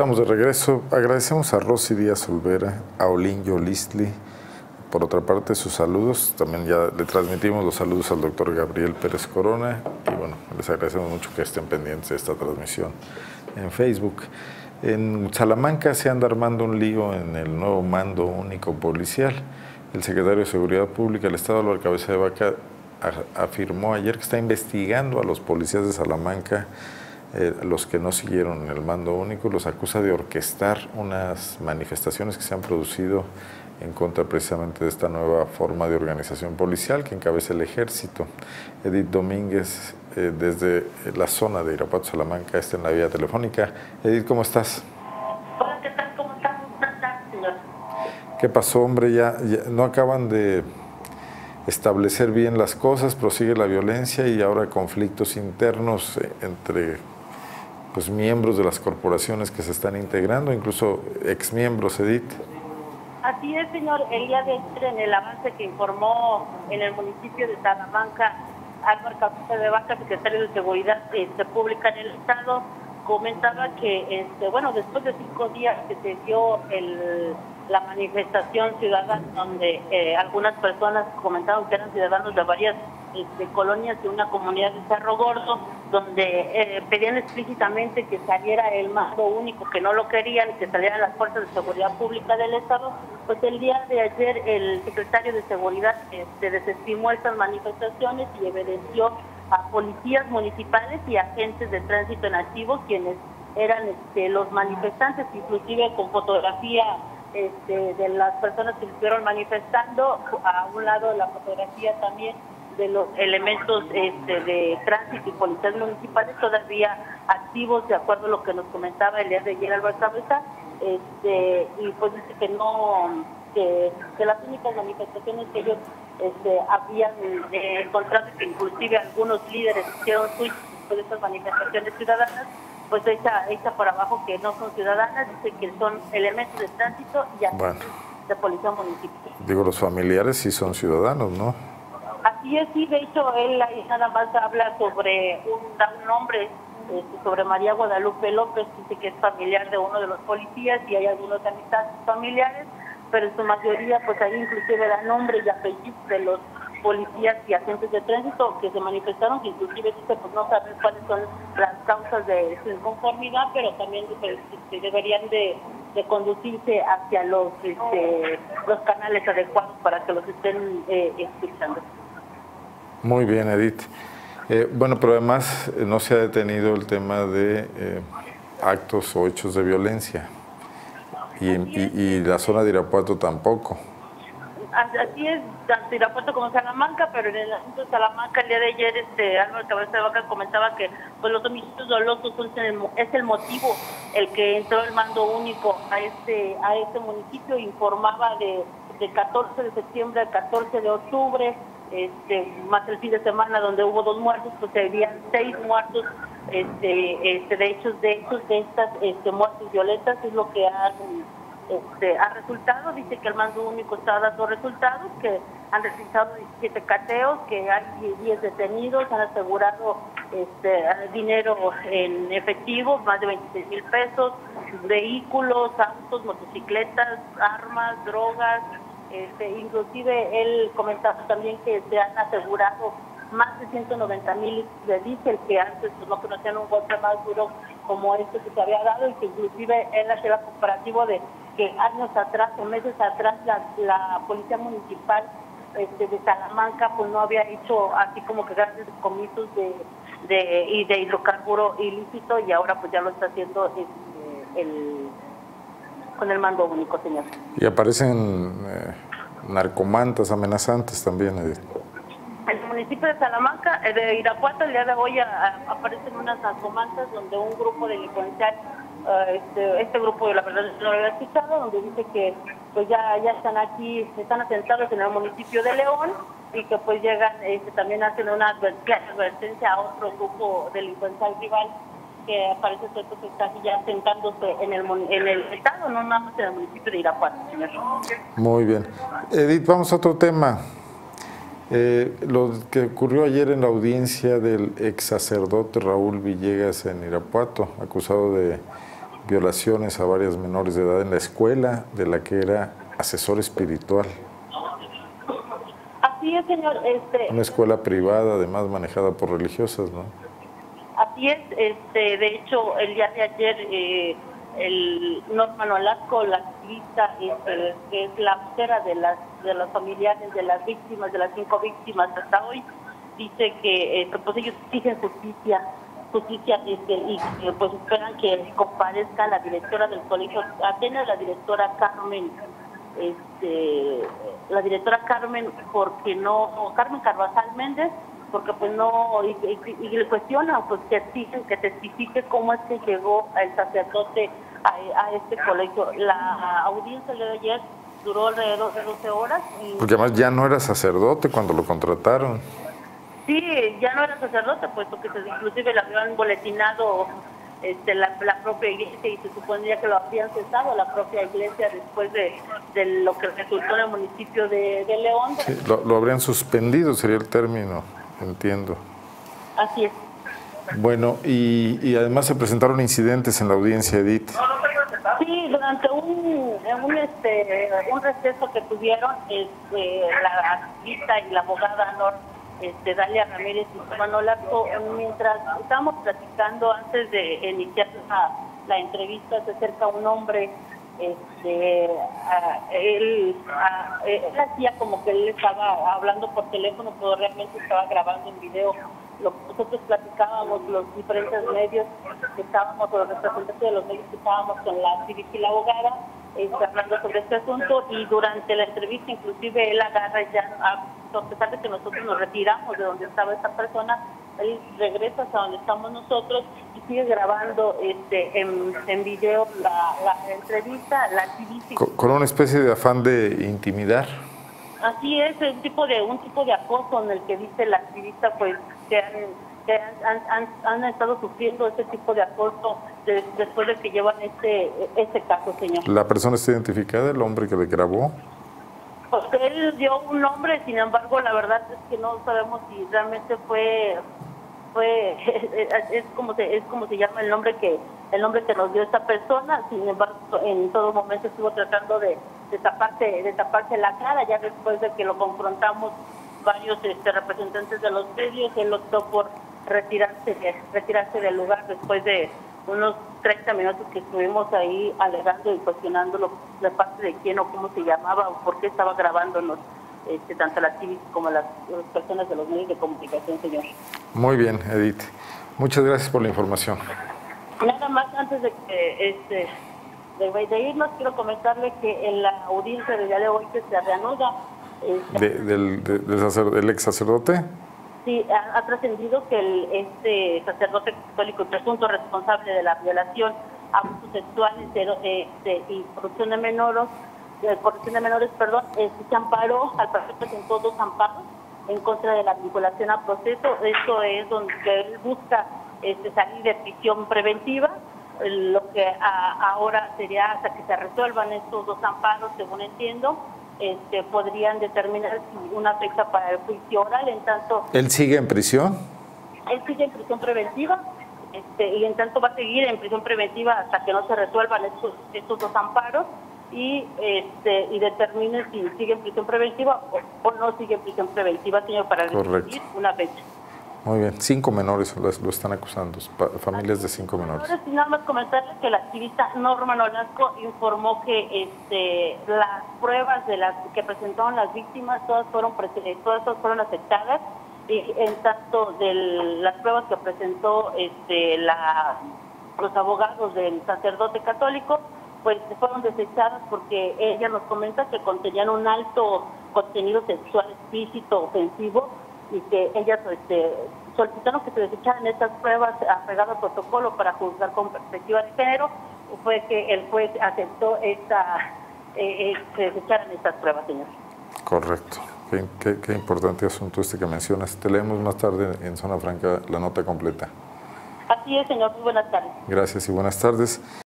Estamos de regreso. Agradecemos a Rosy Díaz Olvera, a Olin Yolistli, por otra parte, sus saludos. También ya le transmitimos los saludos al doctor Gabriel Pérez Corona. Y bueno, les agradecemos mucho que estén pendientes de esta transmisión en Facebook. En Salamanca se anda armando un lío en el nuevo mando único policial. El secretario de Seguridad Pública del Estado, Álvaro Cabeza de Vaca, afirmó ayer que está investigando a los policías de Salamanca, los que no siguieron el mando único, los acusa de orquestar unas manifestaciones que se han producido en contra precisamente de esta nueva forma de organización policial que encabeza el Ejército. Edith Domínguez, desde la zona de Irapuato, Salamanca, está en la vía telefónica. Edith, ¿cómo estás? Hola, ¿qué tal? ¿Cómo estás? Señor? ¿Qué pasó, hombre? Ya no acaban de establecer bien las cosas, prosigue la violencia y ahora conflictos internos entre miembros de las corporaciones que se están integrando, incluso exmiembros, Edith. Así es, señor. El día de ayer, en el avance que informó en el municipio de Salamanca, Álvaro Cabeza de Vaca, secretario de Seguridad Pública en el Estado, comentaba que, después de 5 días que se dio la manifestación ciudadana, donde algunas personas comentaron que eran ciudadanos de varias colonias de una comunidad de Cerro Gordo, donde pedían explícitamente que saliera el mando único, que no lo querían, que salieran las fuerzas de seguridad pública del Estado. Pues el día de ayer el secretario de Seguridad desestimó estas manifestaciones y evidenció a policías municipales y agentes de tránsito en activo, quienes eran los manifestantes, inclusive con fotografía de las personas que estuvieron manifestando, a un lado la fotografía también de los elementos de tránsito y policías municipales todavía activos, de acuerdo a lo que nos comentaba el día de ayer Álvaro Cabeza, y pues dice que no, que las únicas manifestaciones que ellos habían encontrado, que inclusive algunos líderes hicieron suyo de estas manifestaciones ciudadanas, pues echa por abajo que no son ciudadanas, dice que son elementos de tránsito y agentes de policía municipal. Digo, los familiares sí son ciudadanos, ¿no? Así es, sí, de hecho, él ahí nada más habla sobre un nombre, sobre María Guadalupe López, dice que es familiar de uno de los policías y hay algunos amistades familiares, pero en su mayoría, pues ahí inclusive da nombre y apellido de los policías y agentes de tránsito que se manifestaron, que inclusive dice, pues no saber cuáles son las causas de su inconformidad, pero también deberían de conducirse hacia los canales adecuados para que los estén escuchando. Muy bien, Edith. Pero además no se ha detenido el tema de actos o hechos de violencia y la zona de Irapuato tampoco. Así es, tanto Irapuato como Salamanca, pero en el asunto de Salamanca el día de ayer Álvaro Cabeza de Vaca comentaba que pues los homicidios dolosos es el motivo el que entró el mando único a este municipio. Informaba de 14 de septiembre al 14 de octubre, más el fin de semana donde hubo 2 muertos, pues habían 6 muertos de estas muertes violentas, es lo que ha resultado. Dice que el mando único está dando resultados, que han registrado 17 cateos, que hay 10 detenidos, han asegurado dinero en efectivo, más de 26,000 pesos, vehículos, autos, motocicletas, armas, drogas. Inclusive él comentaba también que se han asegurado más de 190,000 de diésel, que antes pues, no conocían un golpe más duro como este que se había dado, y que inclusive él hacía la comparativo de que años atrás o meses atrás la policía municipal de Salamanca pues no había hecho así como que grandes decomisos de hidrocarburo ilícito, y ahora pues ya lo está haciendo con el mando único, señor. Y aparecen narcomantas amenazantes también, Edith. En el municipio de Salamanca, de Irapuato, el día de hoy aparecen unas narcomantas donde un grupo delincuencial, este grupo la verdad no lo había escuchado, donde dice que pues ya están aquí, están asentados en el municipio de León, y que pues llegan, también hacen una advertencia a otro grupo delincuencial rival que parece ser que está ya asentándose en el estado, no nada más en el municipio de Irapuato, señor. Muy bien. Edith, vamos a otro tema. Lo que ocurrió ayer en la audiencia del ex sacerdote Raúl Villegas en Irapuato, acusado de violaciones a varias menores de edad en la escuela de la que era asesor espiritual. Así es, señor. Una escuela privada, además manejada por religiosas, ¿no? Así es. De hecho, el día de ayer, el Norma Nolasco, la activista, que es la vocera de los familiares de las víctimas, de las 5 víctimas hasta hoy, dice que pues ellos exigen justicia y que pues esperan que comparezca la directora del colegio Atenas, la directora Carmen, porque no, Carmen Carvajal Méndez, porque pues no, y le cuestiona, pues que exigen que testifique cómo es que llegó el sacerdote a este colegio. La audiencia de ayer duró alrededor de 12 horas. Porque además ya no era sacerdote cuando lo contrataron. Sí, ya no era sacerdote, puesto que inclusive le habían boletinado la propia iglesia, y se suponía que lo habían cesado la propia iglesia después de lo que resultó en el municipio de León. Sí, lo habrían suspendido, sería el término, entiendo. Así es. Bueno, y además se presentaron incidentes en la audiencia, Edith. Sí, durante un receso que tuvieron la activista y la abogada Dalia Ramírez y Norma Nolasco, mientras estábamos platicando antes de iniciar la entrevista, se acerca un hombre. Él hacía como que él estaba hablando por teléfono, pero realmente estaba grabando en video. Nosotros platicábamos, los diferentes medios que estábamos, los representantes de los medios que estábamos con la activista y la abogada, hablando sobre este asunto, y durante la entrevista inclusive él agarra ya, a pesar de que nosotros nos retiramos de donde estaba esta persona, él regresa hasta donde estamos nosotros y sigue grabando en video la entrevista, la activista. Con una especie de afán de intimidar. Así es, un tipo de acoso en el que dice la activista, pues que han estado sufriendo ese tipo de acoso después de que llevan este caso, señor. ¿La persona está identificada, el hombre que le grabó? Pues él dio un nombre, sin embargo, la verdad es que no sabemos si realmente es como se llama el nombre que nos dio esta persona. Sin embargo, en todo momento estuvo tratando de taparse la cara. Ya después de que lo confrontamos varios representantes de los medios, él optó por retirarse del lugar después de unos 30 minutos que estuvimos ahí alegando y cuestionándolo de parte de quién o cómo se llamaba o por qué estaba grabándonos, tanto las activistas como las personas de los medios de comunicación, señor. Muy bien, Edith. Muchas gracias por la información. Nada más, antes de que de irnos, quiero comentarle que en la audiencia del día de hoy que se reanuda... ¿Del ex sacerdote? Sí, ha trascendido que este sacerdote católico y presunto responsable de la violación, abusos sexuales y corrupción de menores, se amparó, al parecer presentó 2 amparos en contra de la vinculación a proceso. Esto es donde él busca salir de prisión preventiva. Lo que ahora sería hasta que se resuelvan estos 2 amparos, según entiendo. Podrían determinar una fecha para el juicio oral. En tanto, ¿él sigue en prisión? Él sigue en prisión preventiva, y en tanto va a seguir en prisión preventiva hasta que no se resuelvan estos 2 amparos y determine si sigue en prisión preventiva o no sigue en prisión preventiva, señor, para decidir una fecha. Muy bien, 5 menores lo están acusando, familias de 5 menores. Ahora sí, nada más comentarles que la activista Norma Nolasco informó que las pruebas de las que presentaron las víctimas, todas fueron aceptadas, y en tanto de las pruebas que presentó los abogados del sacerdote católico, pues fueron desechadas porque ella nos comenta que contenían un alto contenido sexual explícito, ofensivo, y que ellas solicitaron que se desecharan estas pruebas apegado al protocolo para juzgar con perspectiva de género. Fue que el juez aceptó que se desecharan estas pruebas, señor. Correcto. Qué importante asunto que mencionas. Te leemos más tarde en Zona Franca la nota completa. Así es, señor. Muy buenas tardes. Gracias y buenas tardes.